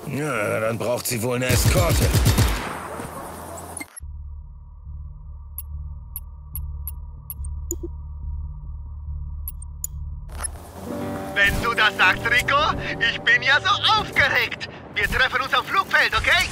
Ja, dann braucht sie wohl eine Eskorte. Wenn du das sagst, Rico, ich bin ja so aufgeregt. Wir treffen uns am Flugfeld, okay?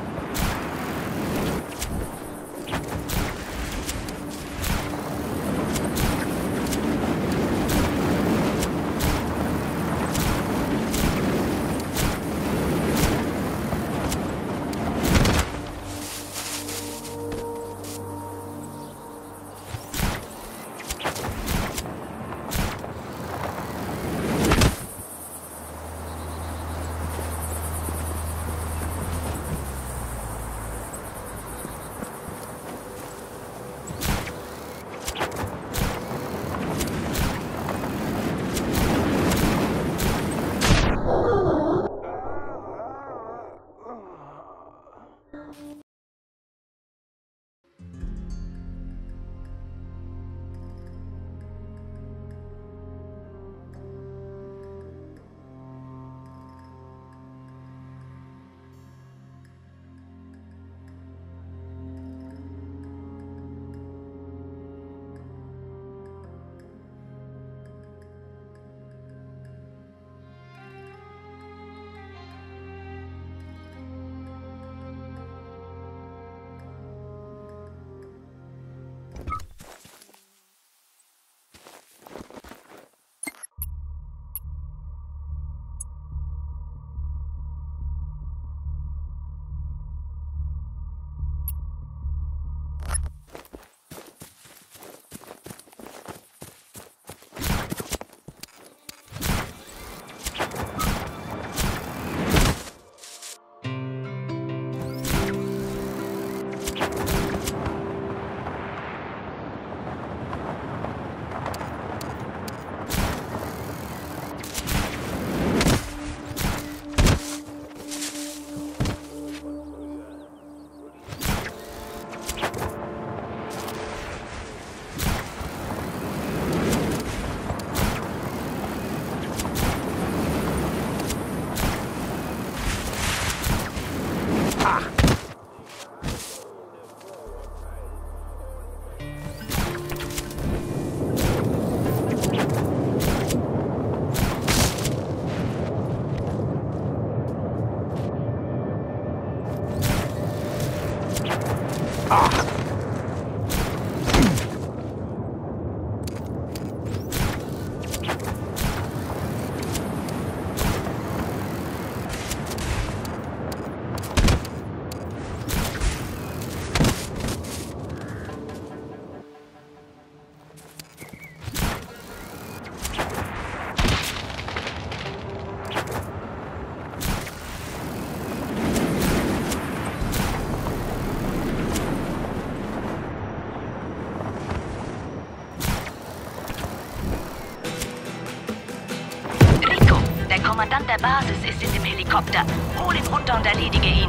Der Kommandant der Basis ist in dem Helikopter. Hol ihn runter und erledige ihn.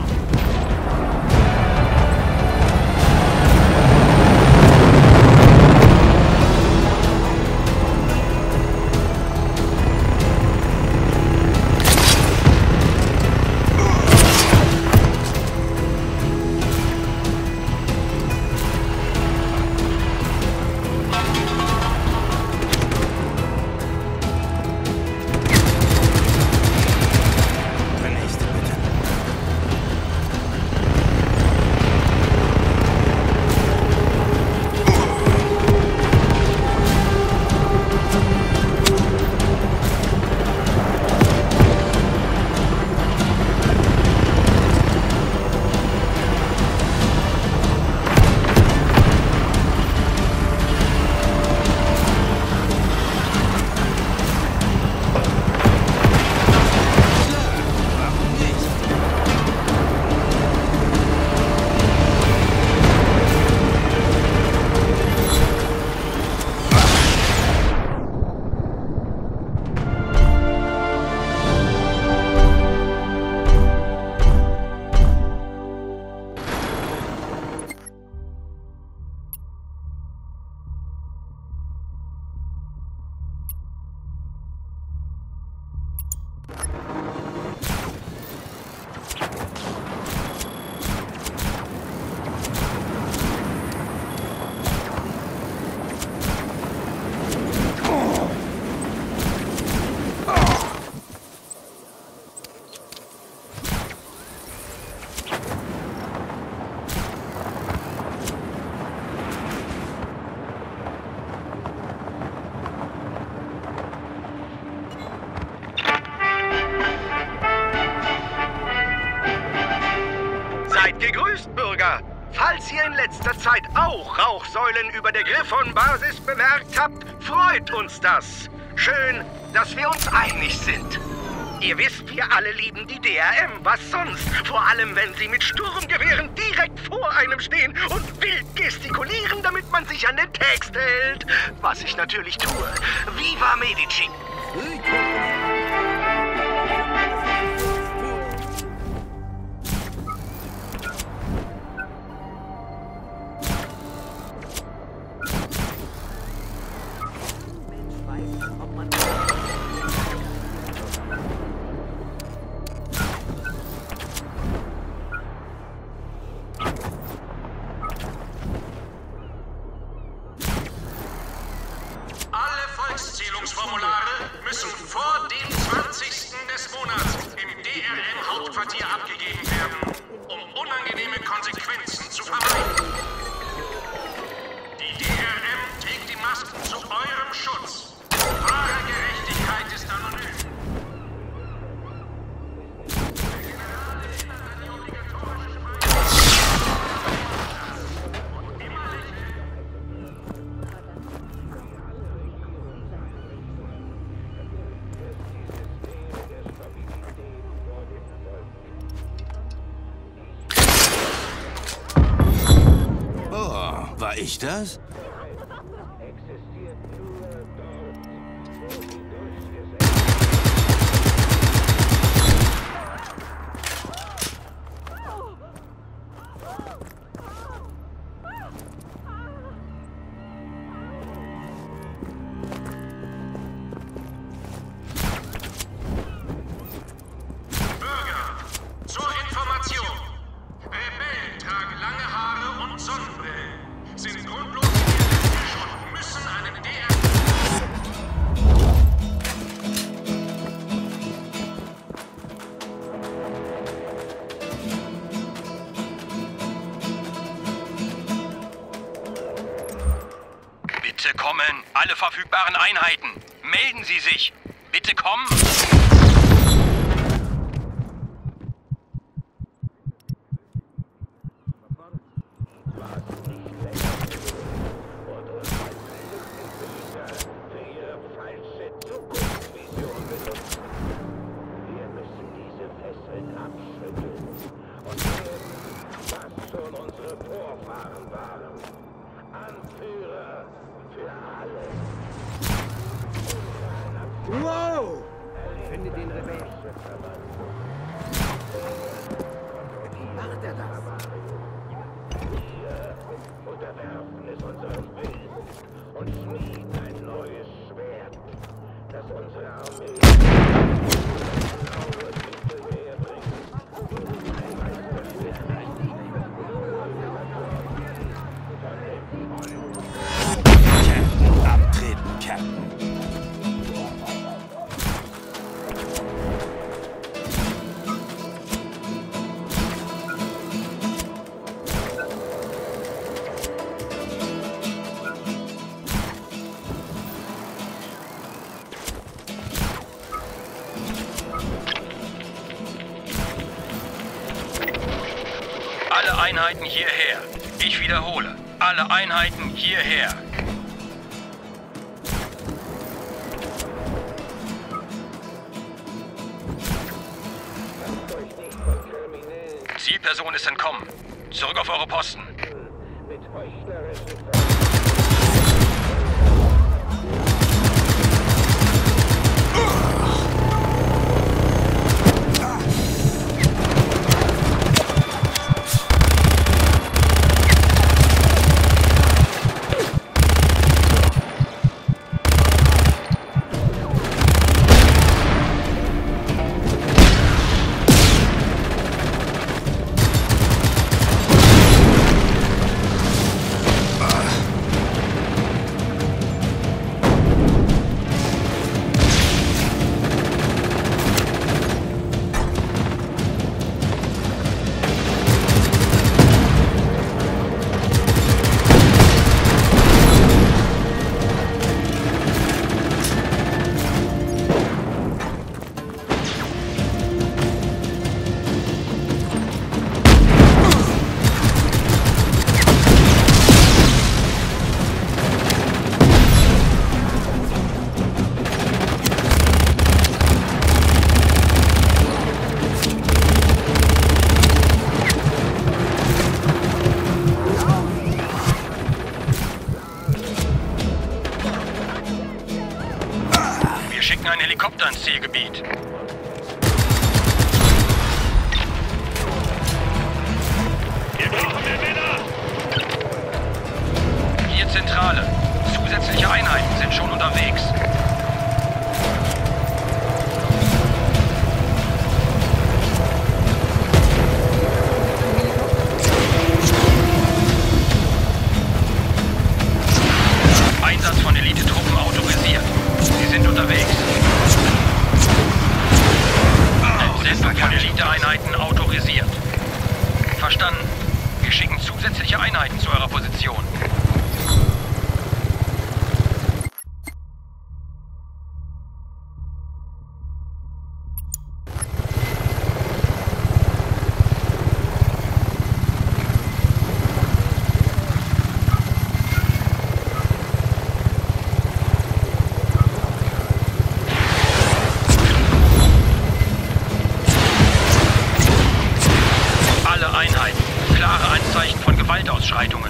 Seid gegrüßt, Bürger. Falls ihr in letzter Zeit auch Rauchsäulen über der Griffon-Basis bemerkt habt, freut uns das. Schön, dass wir uns einig sind. Ihr wisst, wir alle lieben die DRM, was sonst? Vor allem, wenn sie mit Sturmgewehren direkt vor einem stehen und wild gestikulieren, damit man sich an den Text hält. Was ich natürlich tue. Viva Medici! Volkszählungsformulare müssen vor dem 20. des Monats im DRM-Hauptquartier abgegeben werden, um unangenehme Konsequenzen zu vermeiden. Die DRM trägt die Masken zu eurem Schutz. Wahre Gerechtigkeit ist anonym. War ich das? Bitte kommen, alle verfügbaren Einheiten. Melden Sie sich. Bitte kommen. Wow! Finde den Rebellen. Wie macht er das? Wir unterwerfen es unserem Willen und schmieden ein neues Schwert, das unsere Armee blaue Mittelmeer bringt. Captain, abtreten, Captain. Alle Einheiten hierher. Ich wiederhole. Alle Einheiten hierher. Zielperson ist entkommen. Zurück auf eure Posten. Zielgebiet. Wir brauchen mehr Männer! Hier Zentrale. Zusätzliche Einheiten sind schon unterwegs. Einsatz von Elitetruppen autorisiert. Sie sind unterwegs. Entsendung von Eliteeinheiten autorisiert. Verstanden. Wir schicken zusätzliche Einheiten zu eurer Position. Klare Anzeichen von Gewaltausschreitungen.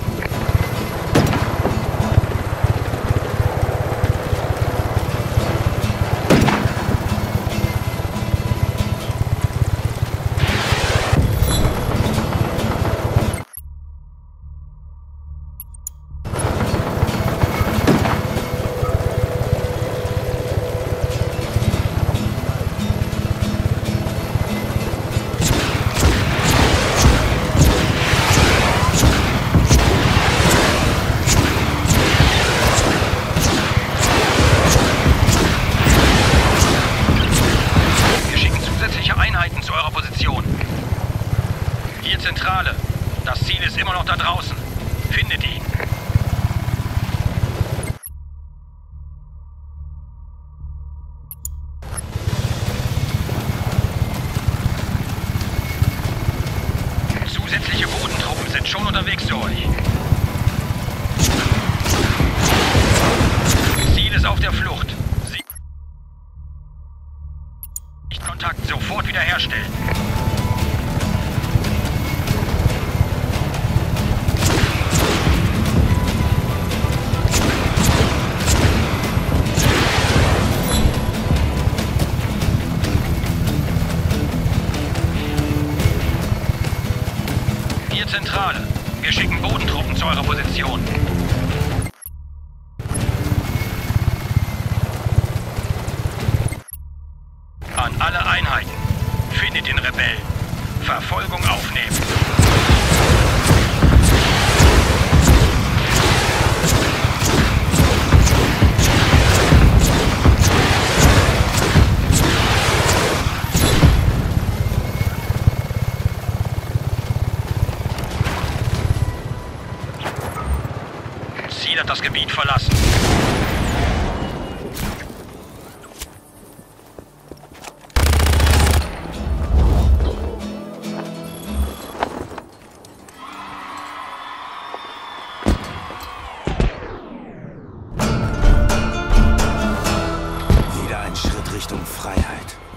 Hier Zentrale. Das Ziel ist immer noch da draußen. Findet ihn. Zusätzliche Bodentruppen sind schon unterwegs zu euch. Ziel ist auf der Flucht. Kontakt sofort wiederherstellen. Hier Zentrale. Wir schicken Bodentruppen zu eurer Position. An alle Einheiten. Findet den Rebellen. Verfolgung aufnehmen. Ziel hat das Gebiet verlassen. Wieder ein Schritt Richtung Freiheit.